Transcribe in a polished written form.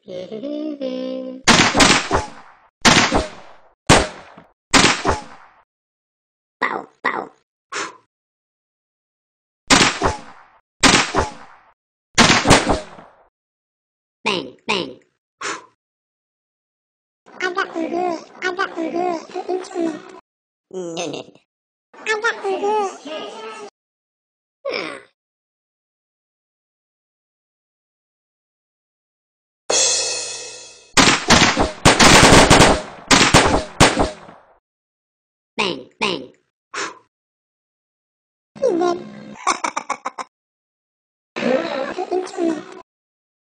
Pow, pow. Bang, bang. Ada ungu, No, no, no. ada ungu.